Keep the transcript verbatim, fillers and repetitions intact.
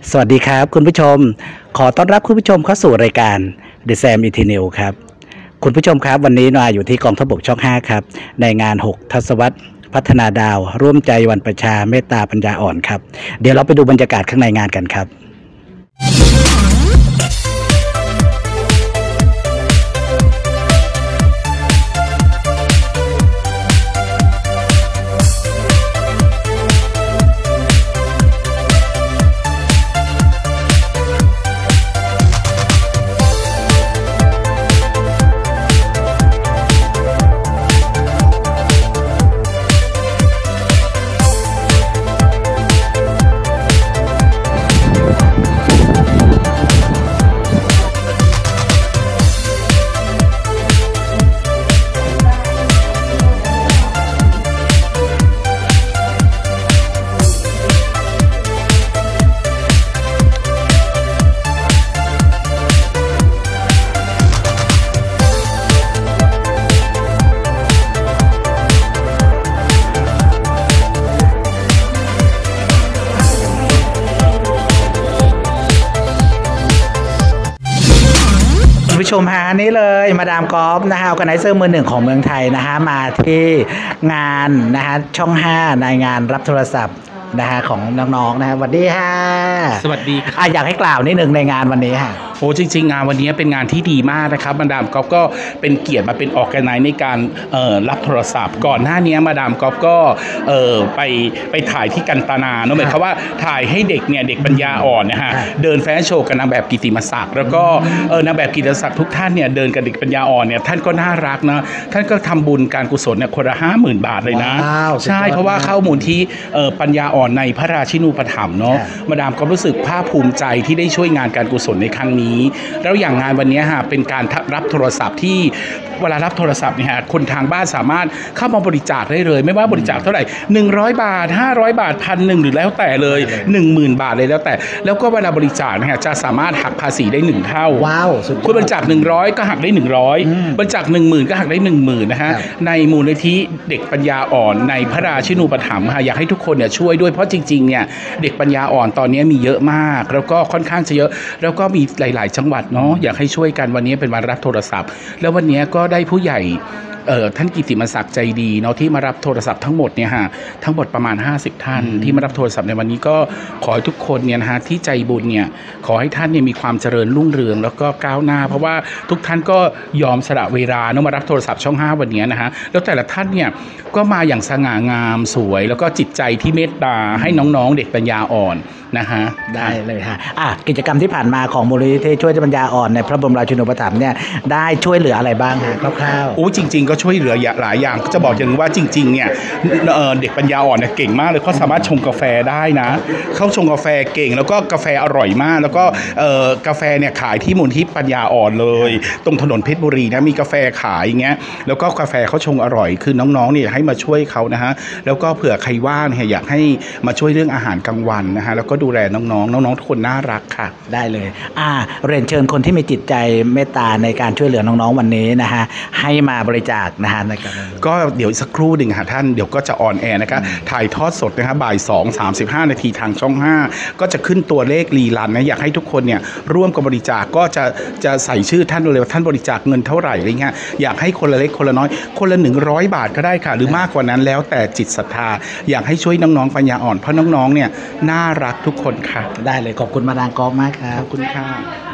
สวัสดีครับคุณผู้ชมขอต้อนรับคุณผู้ชมเข้าสู่รายการ The Sam i t i n e w ครับคุณผู้ชมครับวันนี้นาอยู่ที่กองทัพบกช่องห้าครับในงานหกทศวรรษพัฒนาดาวร่วมใจวันประชาเมตตาปัญญาอ่อนครับเดี๋ยวเราไปดูบรรยากาศข้างในงานกันครับผู้ชมฮะนี่เลยมาดามกอล์ฟนะฮะออร์แกไนเซอร์มือหนึ่งของเมืองไทยนะฮะมาที่งานนะฮะช่องห้าในงานรับโทรศัพท์นะฮะของน้องๆนะฮะสวัสดีค่ะสวัสดีค่ะอยากให้กล่าวนิดหนึ่งในงานวันนี้ค่ะโอ้จริงๆงานวันนี้เป็นงานที่ดีมากนะครับมาดามก๊อฟก็เป็นเกียรติมาเป็นออร์แกไนซ์ในการรับโทรศัพท์ก่อนหน้านี้มาดามก๊อฟก็ไปไปถ่ายที่กันตนาเนาะหมายความว่าถ่ายให้เด็กเนี่ยเด็กปัญญาอ่อนนะฮะเดินแฟชั่นโชว์กับนางแบบกิตติมศักดิ์แล้วก็นางแบบกิตติมศักดิ์ทุกท่านเนี่ยเดินกับเด็กปัญญาอ่อนเนี่ยท่านก็น่ารักนะท่านก็ทำบุญการกุศลเนี่ยคนละห้าหมื่นบาทเลยนะใช่เพราะว่าเข้ามูลที่ปัญญาอ่อนในพระราชินูปถัมภ์เนาะมาดามก็รู้สึกภาคภูมิใจที่ได้ช่วยงานการกุศลในครั้งนี้แล้วอย่างงานวันนี้ฮะเป็นการรับโทรศัพท์ที่เวลารับโทรศัพท์เนี่ยฮะคนทางบ้านสามารถเข้ามาบริจาคได้เลยไม่ว่าบริจาคเท่าไหร่หนึ่งร้อยบาทห้าร้อยบาทพันหนึ่งหรือแล้วแต่เลย หนึ่งหมื่น บาทเลยแล้วแต่แล้วก็เวลาบริจาคนะฮะจะสามารถหักภาษีได้หนึ่งเท่าว้าวคุณบริจาคหนึ่งร้อยก็หักได้หนึ่งร้อยบริจาคหนึ่งหมื่นก็หักได้หนึ่งหมื่นนะฮะในมูลนิธิเด็กปัญญาอ่อนในพระราชินูปถัมภ์ฮะอยากให้ทุกคนเนี่ยช่วยด้วยเพราะจริงๆเนี่ยเด็กปัญญาอ่อนตอนนี้มีเยอะมากแล้วก็ค่อนข้างจะเยอะแล้วก็มีหลายๆจังหวัดเนาะอยากให้ช่วยกันวันนี้เป็นวันรับโทรศัพท์แล้ววันนี้ก็ได้ผู้ใหญ่เอ่อท่านกิตติมศักดิ์ใจดีเนาะที่มารับโทรศัพท์ทั้งหมดเนี่ยฮะทั้งหมดประมาณห้าสิบท่านที่มารับโทรศัพท์ในวันนี้ก็ขอให้ทุกคนเนี่ยนะฮะที่ใจบุญเนี่ยขอให้ท่านเนี่ยมีความเจริญรุ่งเรืองแล้วก็ก้าวหน้าเพราะว่าทุกท่านก็ยอมสละเวลาเนาะมารับโทรศัพท์ช่องห้าวันนี้นะฮะแล้วแต่ละท่านเนี่ยก็มาอย่างสง่างามสวยแล้วก็จิตใจที่เมตตาให้น้องๆเด็กปัญญาอ่อนนะฮะได้เลยฮะอ่ะกิจกรรมที่ผ่านมาของมูลนิธิช่วยปัญญาอ่อนในพระบรมราชูปถัมภ์เนี่ยได้ช่วยเหลืออะไรบ้างฮะคร่าวๆโอ้จริงๆก็ช่วยเหลือหลายอย่างจะบอกอย่างว่าจริงๆเนี่ยเด็กปัญญาอ่อนเนี่ยเก่งมากเลยเขาสามารถชงกาแฟได้นะเขาชงกาแฟเก่งแล้วก็กาแฟอร่อยมากแล้วก็กาแฟเนี่ยขายที่มูลที่ปัญญาอ่อนเลยตรงถนนเพชรบุรีนะมีกาแฟขายอย่างเงี้ยแล้วก็กาแฟเขาชงอร่อยคือน้องๆเนี่ยให้มาช่วยเขานะฮะแล้วก็เผื่อใครว่างเนี่ยอยากให้มาช่วยเรื่องอาหารกลางวันนะฮะแล้วก็ดูแลน้องๆน้องๆทุกคนน่ารักค่ะได้เลยอ่าเรียนเชิญคนที่มีจิตใจเมตตาในการช่วยเหลือน้องๆวันนี้นะฮะให้มาบริจาคนะฮะในการก็เดี๋ยวสักครู่หนึ่งค่ะท่านเดี๋ยวก็จะออนแอร์นะครับถ่ายทอดสดนะครับบ่ายสองสามสิบห้านาทีทางช่องห้าก็จะขึ้นตัวเลขรีลันนะอยากให้ทุกคนเนี่ยร่วมกับบริจาคก็จะจะใส่ชื่อท่านเลยว่าท่านบริจาคเงินเท่าไหร่อะไรเงี้ยอยากให้คนละเล็กคนละน้อยคนละหนึ่งร้อยบาทก็ได้ค่ะหรือมากกว่านั้นแล้วแต่จิตศรัทธาอยากให้ช่วยน้องๆปัญญาอ่อนเพราะน้องๆเนี่ยน่ารักทุกคนค่ะได้เลยขอบคุณมาดามกอล์ฟมากครับขอบคุณค่ะ